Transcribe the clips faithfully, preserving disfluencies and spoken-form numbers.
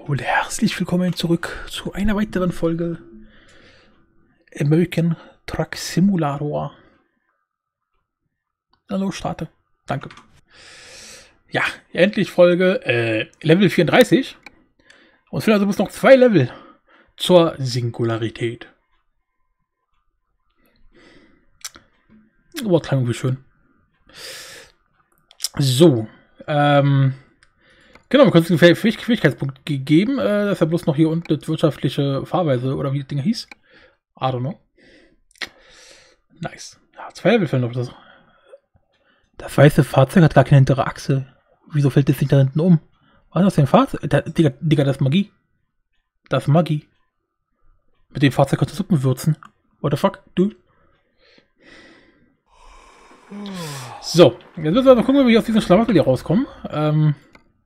Und herzlich willkommen zurück zu einer weiteren Folge American Truck Simulator. Hallo, starte. Danke. Ja, endlich Folge äh, Level vierunddreißig. Und es fehlen also bloß noch zwei Level zur Singularität. Oh, klang wie schön. So, ähm... Genau, wir können uns einen Fähigkeitspunkt gegeben. Äh, das ist ja bloß noch hier unten das wirtschaftliche Fahrweise oder wie das Ding hieß. I don't know. Nice. Ja, zwei Level fehlen noch. Das, das weiße Fahrzeug hat gar keine hintere Achse. Wieso fällt das nicht da hinten um? Was ist das denn Fahrzeug? Da, Digga, Digga, das ist Magie. Das ist Magie. Mit dem Fahrzeug kannst du Suppen würzen. What the fuck, dude? So, jetzt müssen wir mal gucken, wie wir aus diesem Schlamassel hier rauskommen. Ähm...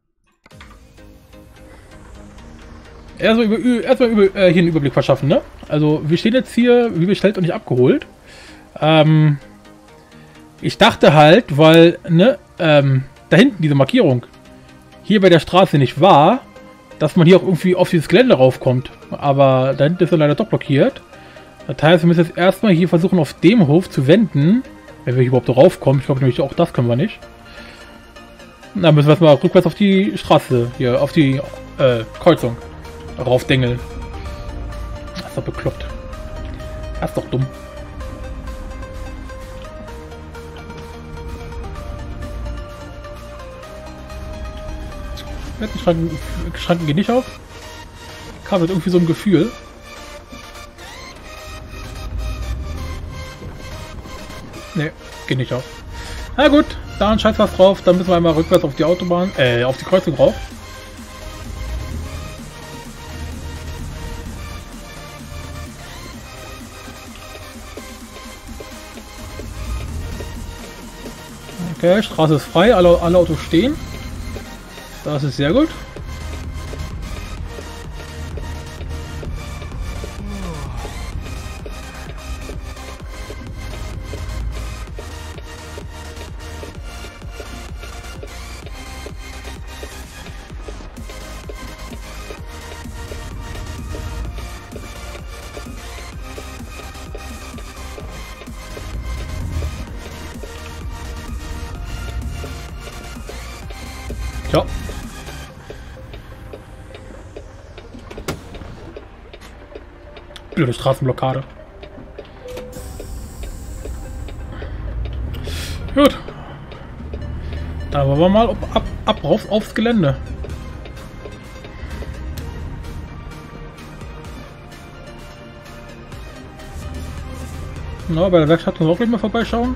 Erstmal, über, erstmal über, äh, hier einen Überblick verschaffen, ne? Also, wir stehen jetzt hier, wie bestellt und nicht abgeholt. Ähm, ich dachte halt, weil, ne, ähm, da hinten diese Markierung hier bei der Straße nicht war, dass man hier auch irgendwie auf dieses Gelände raufkommt. Aber da hinten ist er leider doch blockiert. Das heißt, wir müssen jetzt erstmal hier versuchen, auf dem Hof zu wenden, wenn wir hier überhaupt raufkommen. Ich glaube nämlich auch das können wir nicht. Dann müssen wir erstmal rückwärts auf die Straße, hier, auf die äh, Kreuzung raufdengeln. Das ist doch bekloppt. Das ist doch dumm. Schranken, Schranken gehen nicht auf. Kam mit irgendwie so ein Gefühl. Ne, geht nicht auf. Na gut, da scheint was drauf. Dann müssen wir einmal rückwärts auf die Autobahn, äh, auf die Kreuzung rauf. Okay, Straße ist frei, alle, alle Autos stehen. Das ist sehr gut. Ja. Blöde Straßenblockade. Gut. Da wollen wir mal ab, ab, ab rauf aufs Gelände. Na, bei der Werkstatt können wir auch gleich mal vorbeischauen.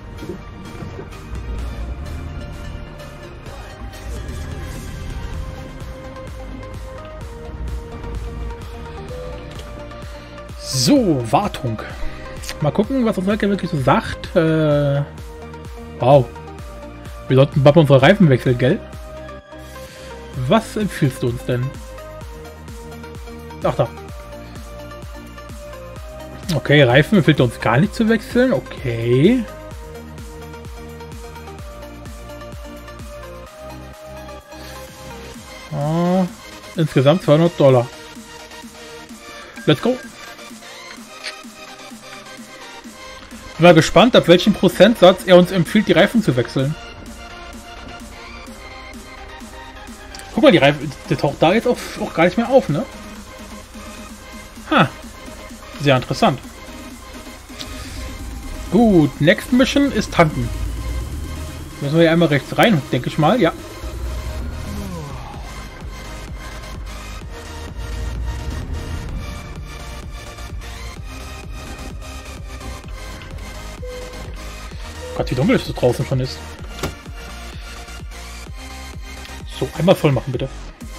So, Wartung. Mal gucken, was unser wirklich so sagt. Äh, wow. Wir sollten bald unsere Reifen wechseln, gell? Was empfiehlst du uns denn? Ach da. Okay, Reifen empfiehlt uns gar nicht zu wechseln. Okay. Ah, insgesamt zweihundert Dollar. Let's go. Bin mal gespannt, ab welchem Prozentsatz er uns empfiehlt, die Reifen zu wechseln. Guck mal, die Reifen, der taucht da jetzt auch, auch gar nicht mehr auf, ne? Ha. Sehr interessant. Gut, Next Mission ist tanken. Müssen wir hier einmal rechts rein, denke ich mal, ja. Gott, wie dunkel es draußen schon ist. So, einmal voll machen, bitte.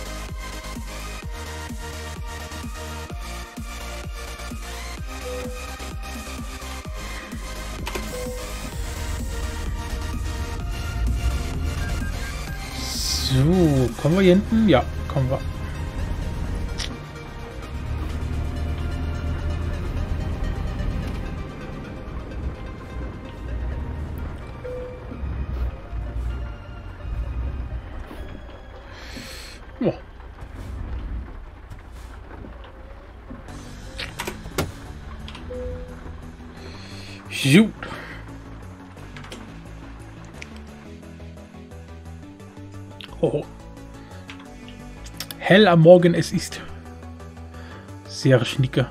So, kommen wir hier hinten? Ja, kommen wir. Gut. Oh. Hell am Morgen es ist. Sehr schnicke.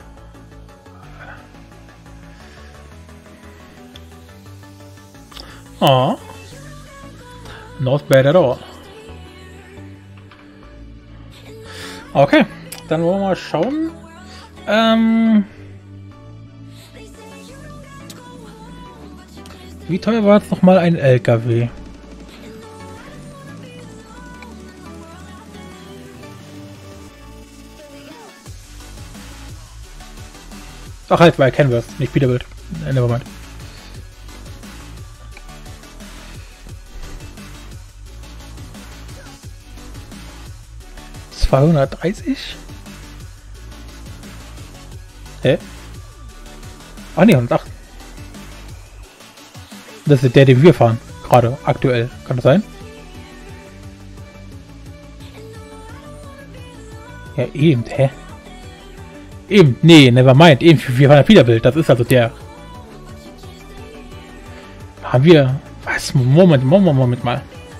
Oh. Not bad at all. Okay, dann wollen wir mal schauen. Ähm, wie teuer war jetzt noch mal ein L K W? Ach halt, weil Canvas, nicht Peterbilt. Nevermind. zweihundertdreißig? Hä? Ah ne, hundertacht. Das ist der, den wir fahren. Gerade, aktuell. Kann das sein? Ja, eben, hä? Eben, nee, nevermind. Eben, wir fahren ein Peterbilt. Das ist also der. Haben wir... Was? Moment, Moment, Moment mal.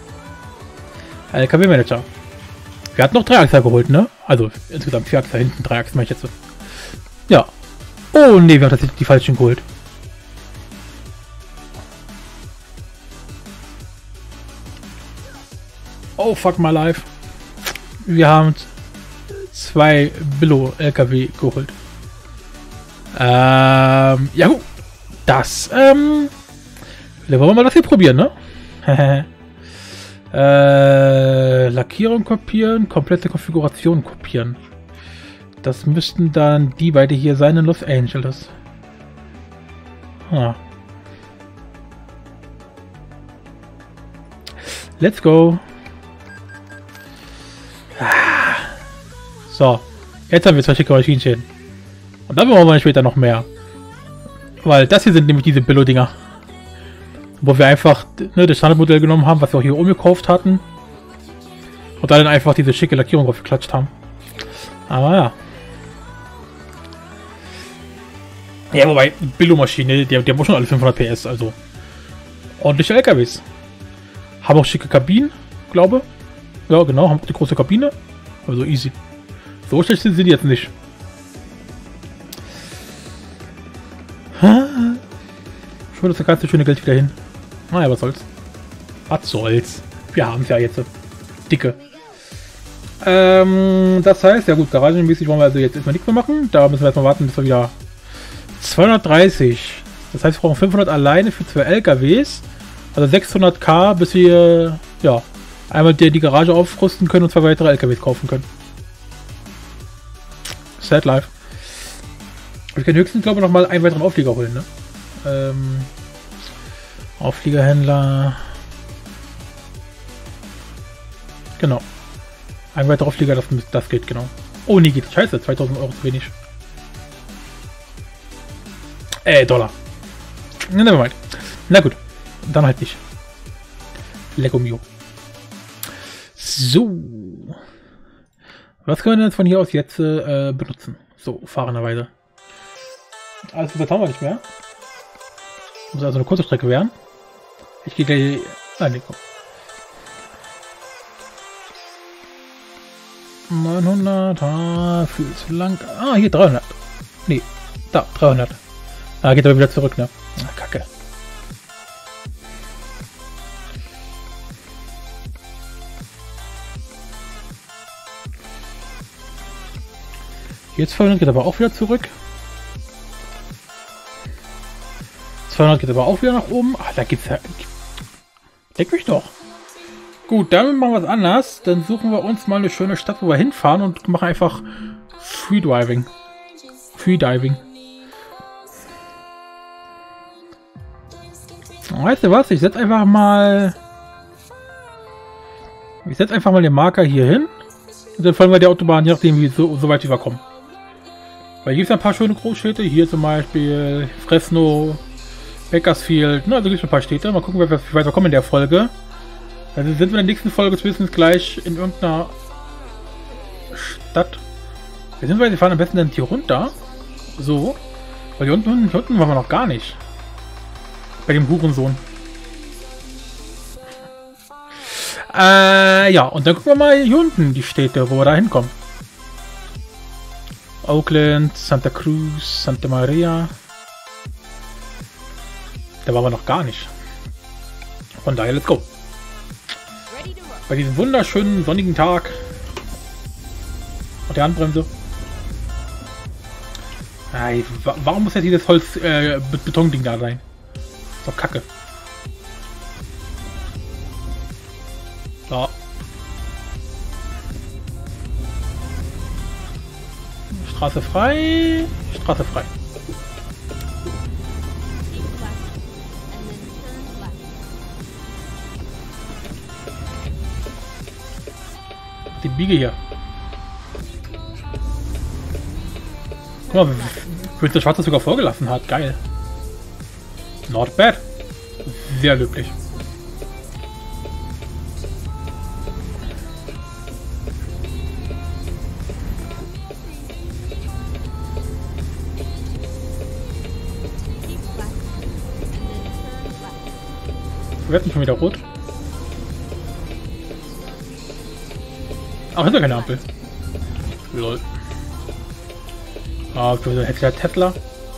L K W-Manager. Wir hatten noch drei Achser geholt, ne? Also insgesamt vier Achser, hinten drei Achsen, meine ich jetzt so. Ja. Oh ne, wir haben tatsächlich die falschen geholt. Oh fuck my life. Wir haben zwei Billo-L K W geholt. Ähm, ja gut. Das, ähm... dann wollen wir mal das hier probieren, ne? Äh, Lackierung kopieren, komplette Konfiguration kopieren. Das müssten dann die beide hier sein in Los Angeles. Ah. Let's go. Ah. So, jetzt haben wir zwei schicke Maschinchen. Und dann brauchen wir später noch mehr. Weil das hier sind nämlich diese Billo-Dinger. Wo wir einfach ne, das Standardmodell genommen haben, was wir auch hier umgekauft hatten. Und dann einfach diese schicke Lackierung drauf geklatscht haben. Aber ja. Ja, wobei, Billo-Maschine, der, der muss schon alle fünfhundert P S, also. Ordentliche L K Ws. Haben auch schicke Kabinen, glaube. Ja, genau, haben auch die große Kabine. Also easy. So schlecht sind sie jetzt nicht. Schon das ganze schöne Geld wieder hin. Naja, was soll's. Was soll's. Wir haben es ja jetzt. Dicke. Ähm, das heißt, ja gut, garagenmäßig wollen wir also jetzt erstmal nichts mehr machen. Da müssen wir erstmal warten, bis wir wieder zweihundertdreißig. Das heißt, wir brauchen fünfhundert alleine für zwei L K Ws. Also sechshunderttausend, bis wir ja einmal die, die Garage aufrüsten können und zwei weitere L K Ws kaufen können. Sad life. Ich kann höchstens, glaube ich, noch mal einen weiteren Auflieger holen, ne? Ähm, Aufliegerhändler. Genau. Ein weiterer Auflieger, das, das geht, genau. Oh, nee, geht. Scheiße, zweitausend Euro zu wenig. Äh, Dollar. Ne, nevermind. Na gut. Dann halt nicht. Lego Mio. So. Was können wir denn von hier aus jetzt äh, benutzen? So, fahrenderweise. Alles das haben wir nicht mehr. Muss also eine kurze Strecke werden. Ich gehe gleich... Nein, nee, komm. neunhundert, ah, viel zu lang. Ah, hier dreihundert. Nee, da, dreihundert. Ah, geht aber wieder zurück, ne? Ah, Kacke. Jetzt zweihundert geht aber auch wieder zurück. zweihundert geht aber auch wieder nach oben. Ah, da geht's ja... Deck mich doch. Gut, damit machen wir es anders. Dann suchen wir uns mal eine schöne Stadt, wo wir hinfahren und machen einfach Freediving. Freediving. Weißt du was? Ich setze einfach mal... Ich setze einfach mal den Marker hier hin. Und dann fahren wir die Autobahn, je nachdem, wie so, so weit wir kommen. Weil hier gibt es ein paar schöne Großstädte. Hier zum Beispiel Fresno, Bakersfield. Ne, also gibt es ein paar Städte. Mal gucken, wie weit wir kommen in der Folge. Also sind wir in der nächsten Folge zumindest gleich in irgendeiner Stadt. Wir sind wir fahren am besten dann hier runter. So. Weil hier unten, hier unten waren wir noch gar nicht. Bei dem Hurensohn. Äh, ja, und dann gucken wir mal hier unten die Städte, wo wir da hinkommen. Oakland, Santa Cruz, Santa Maria. Da waren wir noch gar nicht. Von daher, let's go. Bei diesem wunderschönen sonnigen Tag. Und der Handbremse. Ay, warum muss jetzt dieses Holz, äh, Betonding da sein? Ist doch kacke. So. Straße frei. Straße frei. Die Biege hier. Guck mal, wenn der Schwarze sogar vorgelassen hat. Geil. Not bad. Sehr löblich. Wir werden schon wieder rot. Ach, ist ja keine Ampel. Lol. Ah, für so hätte Tesla.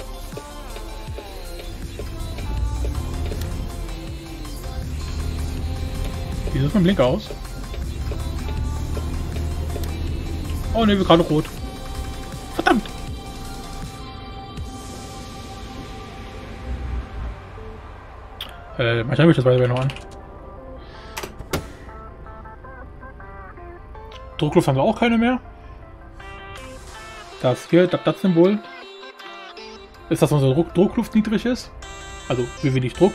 Wie sieht mein Blinker aus? Oh ne, wir gerade rot. Verdammt! Äh, manchmal habe ich das weiter noch an. Druckluft haben wir auch keine mehr. Das hier, das, das Symbol. Ist, dass unsere Druck, Druckluft niedrig ist. Also, wie wenig Druck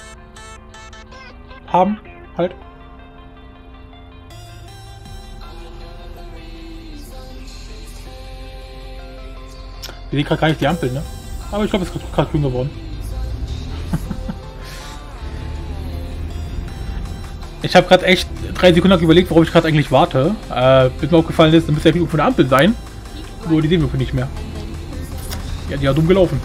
haben, halt. Wir sehen gerade gar nicht die Ampel, ne? Aber ich glaube, es ist gerade grün geworden. Ich habe gerade echt drei Sekunden überlegt, worauf ich gerade eigentlich warte. Äh, bis mir aufgefallen ist, dann müsste ja irgendwo eine Ampel sein. Nur die sehen wir nicht mehr. Ja, die hat dumm gelaufen.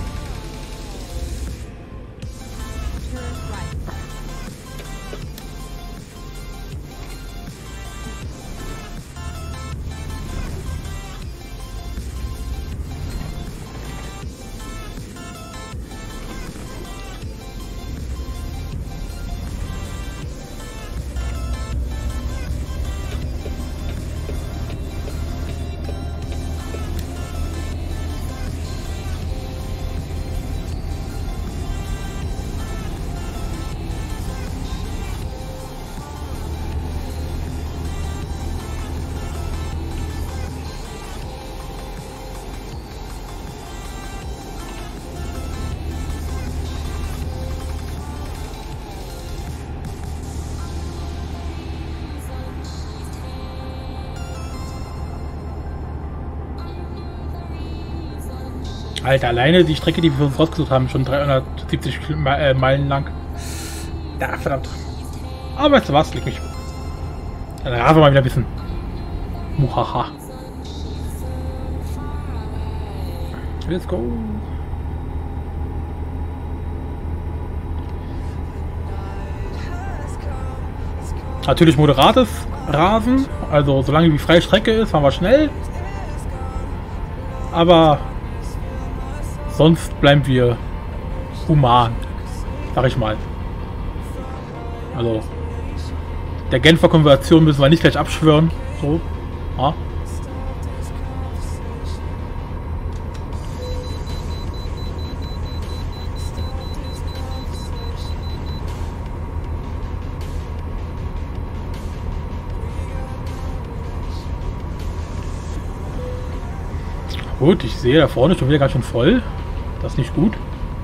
Alter, alleine die Strecke, die wir uns rausgesucht haben, schon dreihundertsiebzig Meilen lang. Ja, verdammt. Aber weißt du was, leg mich. Dann rasen wir mal wieder ein bisschen. Muhaha. Let's go. Natürlich moderates Rasen. Also solange die freie Strecke ist, fahren wir schnell. Aber sonst bleiben wir human, sag ich mal. Also der Genfer Konversation müssen wir nicht gleich abschwören. So, ja. Gut, ich sehe da vorne schon wieder ganz schön voll. Das ist nicht gut.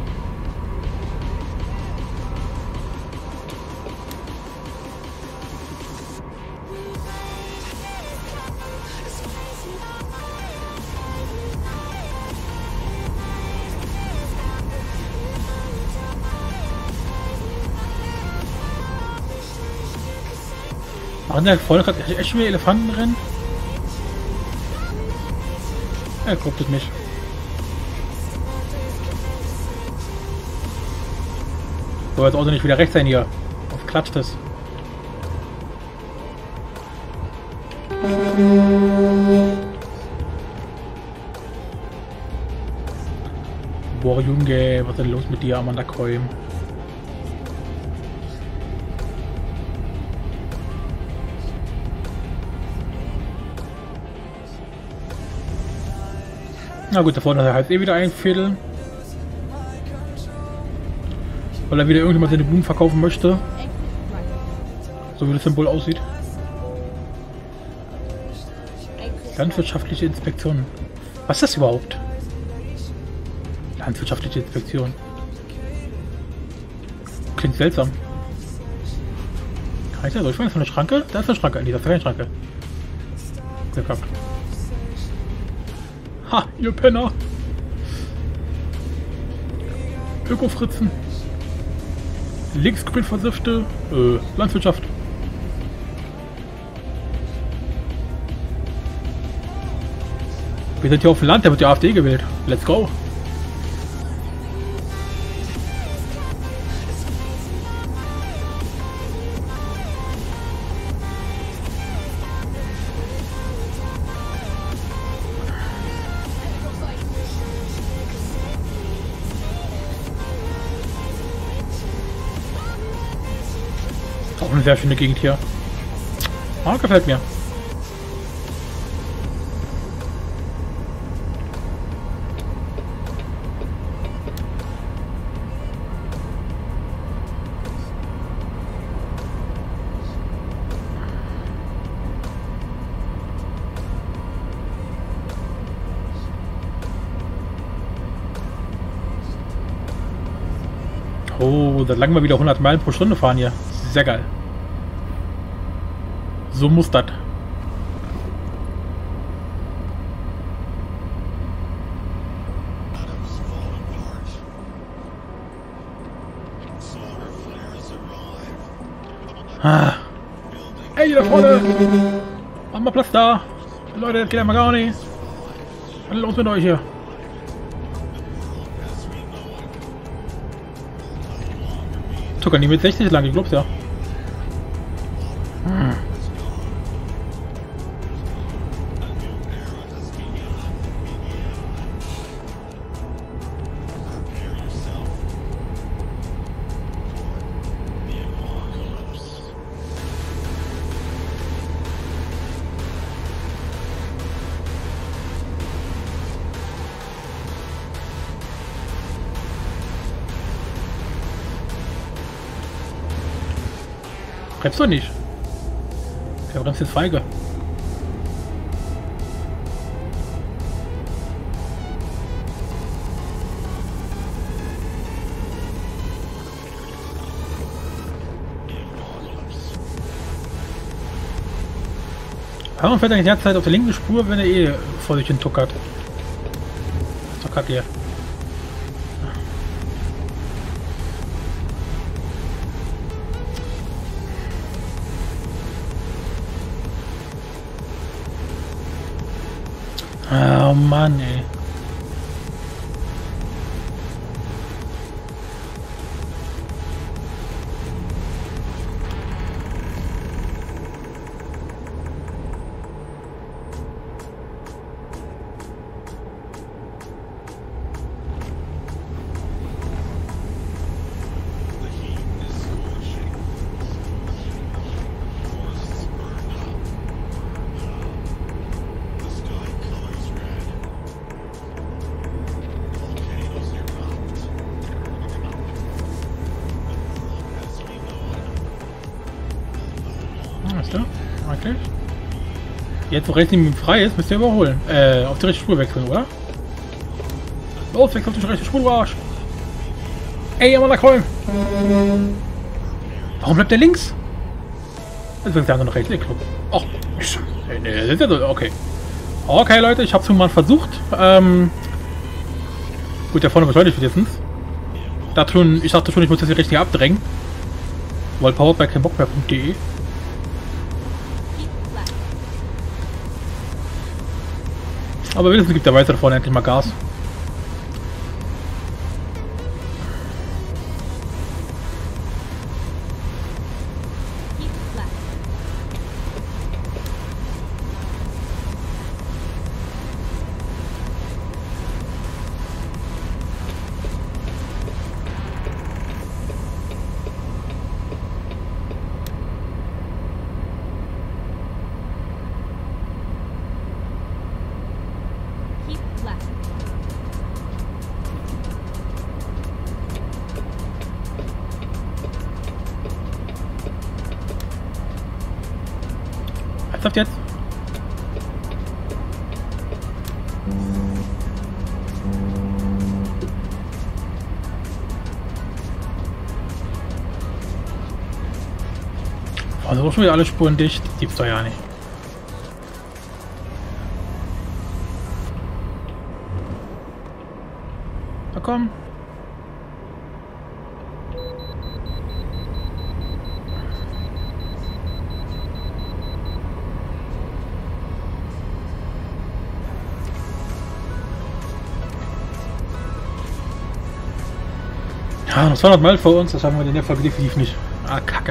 Waren da vorne gerade echt schon wieder Elefanten drin? Er guckt es nicht. Soll jetzt also nicht wieder rechts sein hier. Auf klatscht es. Boah, Junge, was ist denn los mit dir, Amanda Koim? Na gut, da vorne heißt eh wieder einfädeln. Weil er wieder irgendjemand seine Blumen verkaufen möchte. So wie das Symbol aussieht. Landwirtschaftliche Inspektion. Was ist das überhaupt? Landwirtschaftliche Inspektion. Klingt seltsam. Kann ich da durchfahren? Ist da eine Schranke? Da ist eine Schranke. Nee, da ist keine Schranke. Glück gehabt. Ha, ihr Penner! Öko-Fritzen. Linksgrün-Versiffte. Äh, Landwirtschaft. Wir sind hier auf dem Land, da wird die AfD gewählt. Let's go! Auch eine sehr schöne Gegend hier. Ah, gefällt mir. Oh, seit langem mal wieder hundert Meilen pro Stunde fahren hier. Sehr geil. So muss das. Ah. Ey, da vorne! Mach mal Platz da! Leute, das geht ja mal gar nicht. Was ist los mit euch hier? Sogar nie mit sechzig lang, ich glaub's ja. Hm. Bremst du nicht? Der bremst jetzt feige. Warum fährt er die ganze Zeit auf der linken Spur, wenn er eh vor sich hin tuckert? Das ist doch kacke hier. Oh Mann, ey. Okay. Jetzt, wo rechts neben ihm frei ist, müsst ihr überholen. Äh, auf die rechte Spur wechseln, oder? Los, wechselt auf die rechte Spur, du Arsch! Ey, Amanda Koim! Warum bleibt der links? Jetzt wird der andere noch rechts. Ach, okay. Okay, Leute, ich hab's mal versucht. Ähm, gut, der vorne beschleunigt wenigstens. Ich dachte schon, ich muss das hier richtig abdrängen. Weil powered by kein Bock mehr punkt de. Aber wenigstens gibt der Weiße da vorne endlich mal Gas. Ernsthaft jetzt? Also schon wieder alle Spuren dicht. Gibt's doch ja nicht. Na komm. Ja, noch zweihundert Mal vor uns, das haben wir in der Folge definitiv nicht. Ah, Kacke.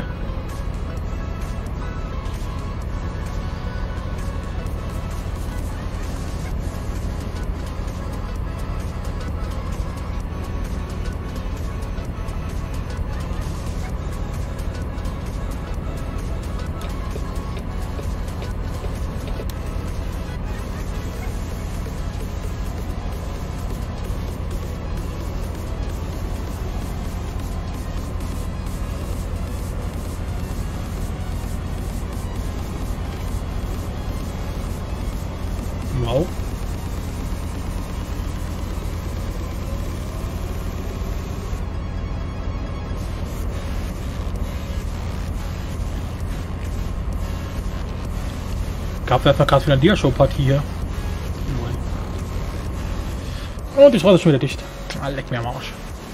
Wow. Gab es erstmal gerade wieder eine Dia-Show-Partie hier. Und die Straße ist schon wieder dicht. Ah, leck mir am Arsch.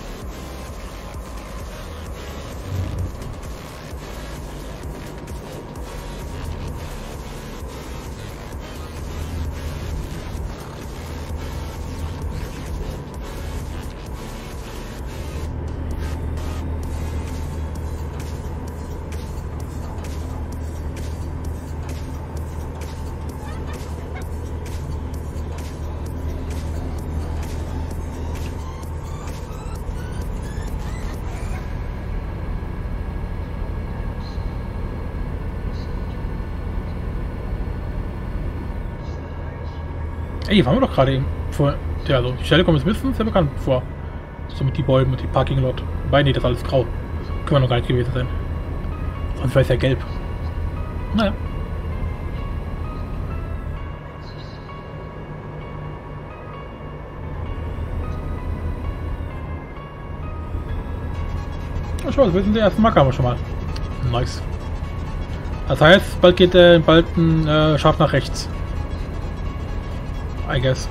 Ey, waren wir doch gerade eben vor. Ja, also die Stelle kommt jetzt mindestens sehr bekannt vor. So mit die Bäumen und die Parking-Lot. Wobei, nee, das ist alles grau. Können wir noch gar nicht gewesen sein. Sonst wäre es ja gelb. Naja. Ach, schau, wir sind der erste Marke, haben wir schon mal. Nice. Das heißt, bald geht der äh, bald ein äh, scharf nach rechts. I guess.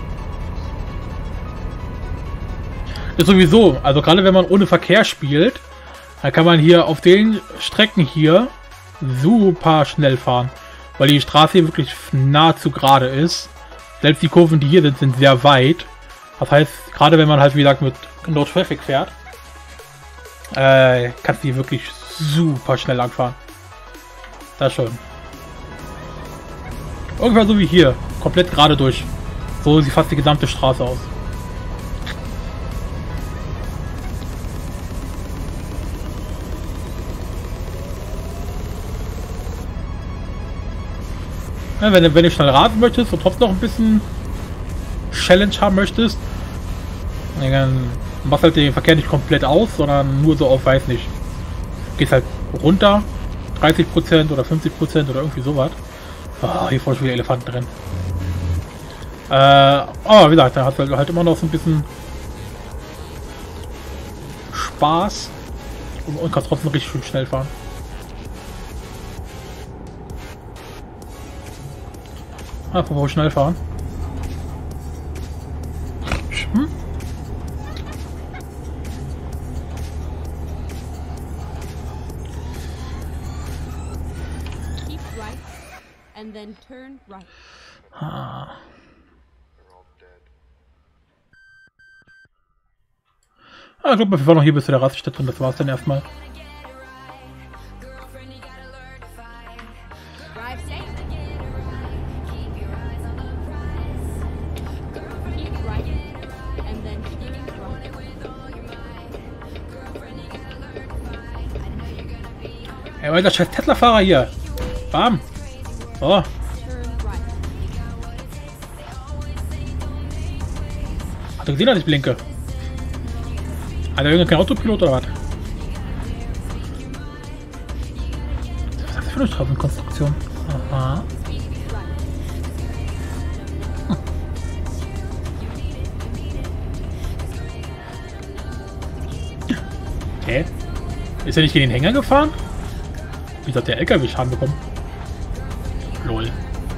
Ist sowieso, also gerade wenn man ohne Verkehr spielt, dann kann man hier auf den Strecken hier super schnell fahren, weil die Straße hier wirklich nahezu gerade ist. Selbst die Kurven, die hier sind, sind sehr weit. Das heißt, gerade wenn man halt wie gesagt mit No Traffic fährt, äh, kannst du hier wirklich super schnell langfahren. Das schon. Ungefähr so wie hier. Komplett gerade durch. So sieht fast die gesamte Straße aus. Ja, wenn, wenn du schnell rasen möchtest und trotzdem noch ein bisschen Challenge haben möchtest, dann machst halt den Verkehr nicht komplett aus, sondern nur so auf, weiß nicht. Gehst halt runter, dreißig Prozent oder fünfzig Prozent oder irgendwie sowas. Oh, hier vorne schon wieder Elefanten drin. Äh, aber wie gesagt, da hast du halt immer noch so ein bisschen Spaß und, und kannst trotzdem richtig schön schnell fahren. Einfach mal schnell fahren. Hm? Keep right and then turn right. Ah. Ah, ich glaube, wir waren noch hier bis zu der Raststätte und das war's dann erstmal. Ja, weil der scheiß Tesla-Fahrer hier. Bam. So. Hat er gesehen, dass ich blinke? Hat er irgendein Autopilot oder was? Was ist das für eine Straßenkonstruktion? Aha. Hä? Ist er nicht gegen den Hänger gefahren? Wie hat der L K W Schaden bekommen? Lol.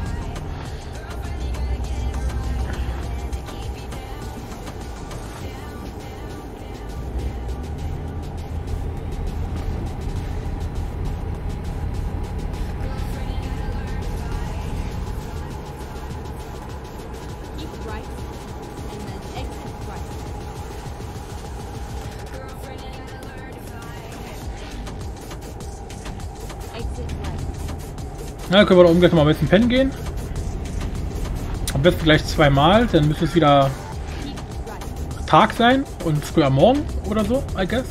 Na, können wir da oben gleich noch mal ein bisschen pennen gehen. Am besten gleich zweimal, dann müsste es wieder Tag sein und früh am Morgen oder so, I guess.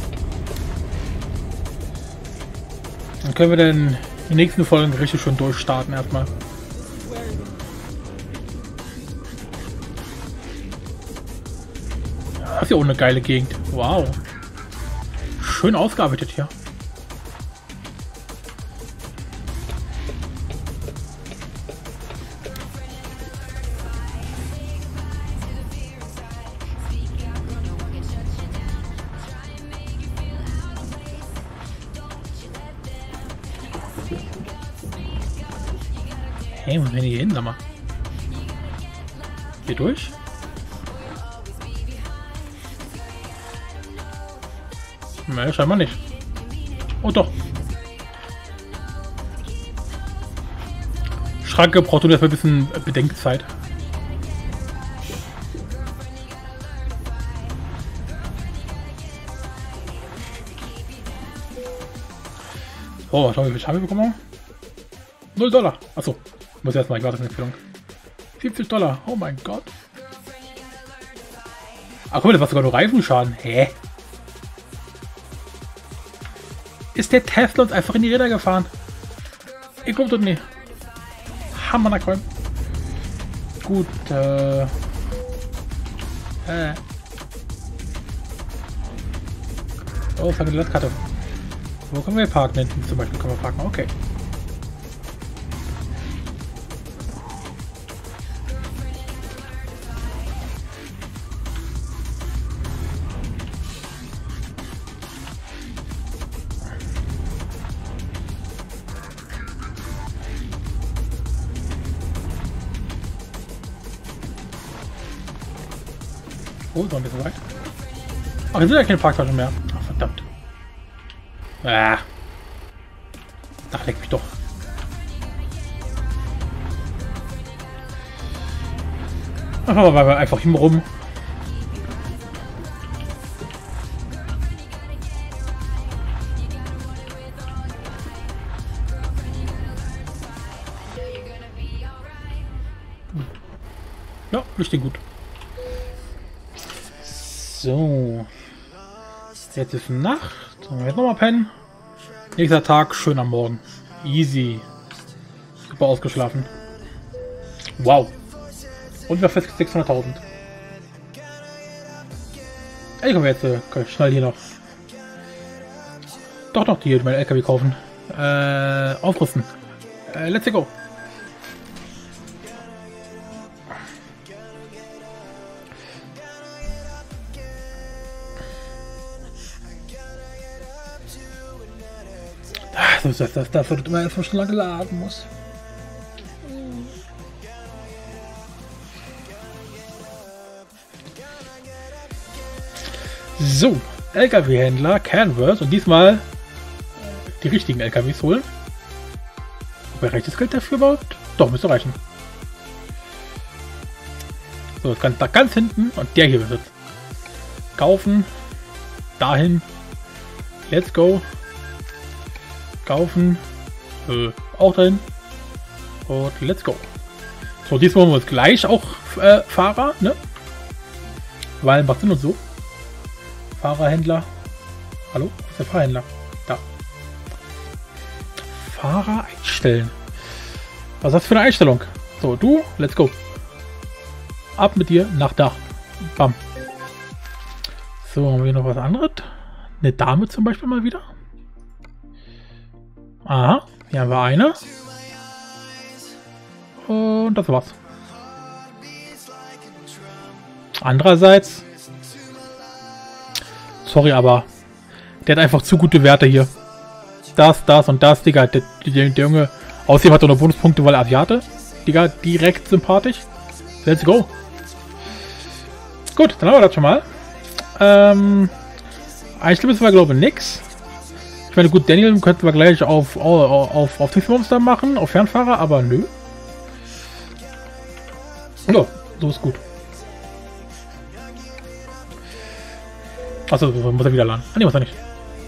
Dann können wir dann die nächsten Folgen richtig schon durchstarten erstmal. Das ist ja auch eine geile Gegend. Wow. Schön ausgearbeitet hier. Hey, wo sind wir hier hin, sag mal? Hier durch? Nein, scheinbar nicht. Oh doch. Schranke braucht du erstmal ein bisschen Bedenkzeit. Oh, schau, wie viel Schaden wir bekommen haben. null Dollar. Achso. Muss erstmal, ich warte auf eine Empfehlung. siebzig Dollar. Oh mein Gott. Ach guck mal, das war sogar nur Reifenschaden. Hä? Ist der Tesla uns einfach in die Räder gefahren? Ich guck das nicht. Hammer nach Köln. Gut, äh. Äh. Oh, das hat eine Landkarte. Wo können wir parken? Hinten zum Beispiel können wir parken. Okay. Oh, so ein bisschen weit. Ach, hier sind ja keine Parktaschen mehr. Ach, verdammt. Ah. Da leckt mich doch. Einfach mal einfach hin rum. Ja, richtig gut. So. Jetzt ist Nacht. Dann jetzt nochmal pennen. Nächster Tag, schön am Morgen. Easy. Super ausgeschlafen. Wow. Und wir fest sechshunderttausend. Ey, komm jetzt äh, schnell hier noch. Doch, doch, die hier mein L K W kaufen. Äh, aufrüsten. Äh, let's go. Das ist das, das wird immer erstmal schon lange laden muss. So, L K W-Händler, Canvas und diesmal die richtigen L K Ws holen. Wer reicht das Geld dafür überhaupt? Doch, müsste reichen. So, das ganz, da ganz hinten und der hier wird es. Kaufen. Dahin. Let's go. Kaufen. Äh, auch drin. Und let's go. So, diesmal haben wir uns gleich auch äh, Fahrer, ne? Weil macht Sinn und so. Fahrerhändler. Hallo? Wo ist der Fahrhändler? Da. Fahrer einstellen. Was ist das für eine Einstellung? So, du, let's go. Ab mit dir nach da. Bam. So, haben wir hier noch was anderes? Eine Dame zum Beispiel mal wieder. Aha, hier haben wir eine. und das war's. Andererseits, sorry, aber der hat einfach zu gute Werte hier. Das, das und das, Digga. Der, der, der Junge, außerdem hat er noch Bonuspunkte, weil er Asiate. Digga, direkt sympathisch. Let's go. Gut, dann haben wir das schon mal. Ähm, eigentlich ist wir, glaube ich, nix. Ich meine, gut, Daniel könnten wir gleich auf, auf, auf, auf Monster machen, auf Fernfahrer, aber nö. So, so ist gut. Achso, muss er wieder laden. Ah, ne, muss er nicht.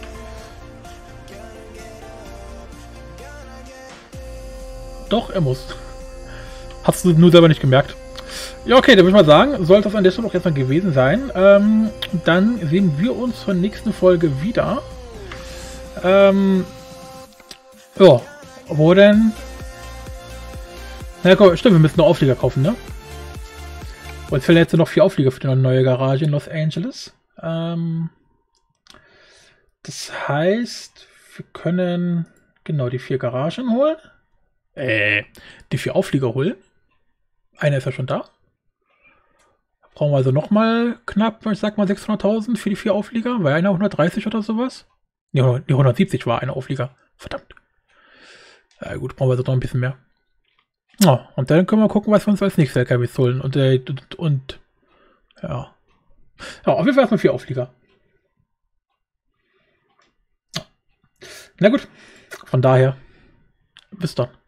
Doch, er muss. Hast du nur selber nicht gemerkt. Ja, okay, dann würde ich mal sagen, sollte das an der Stelle auch erstmal gewesen sein. Ähm, dann sehen wir uns zur nächsten Folge wieder. Ähm, ja, wo denn? Na komm, stimmt, wir müssen noch Auflieger kaufen, ne? Und jetzt fehlen jetzt noch vier Auflieger für die neue Garage in Los Angeles. Ähm, das heißt, wir können genau die vier Garagen holen. Äh, die vier Auflieger holen. Einer ist ja schon da. Brauchen wir also nochmal knapp, ich sag mal sechshunderttausend für die vier Auflieger. War einer hundertdreißig oder sowas? Ne, hundertsiebzig war einer Auflieger. Verdammt. Ja gut, brauchen wir also noch ein bisschen mehr. Ja, und dann können wir gucken, was wir uns als nächstes L K Ws holen. Und, äh, und, und ja. Ja, auf jeden Fall erstmal vier Auflieger. Na gut, von daher, bis dann.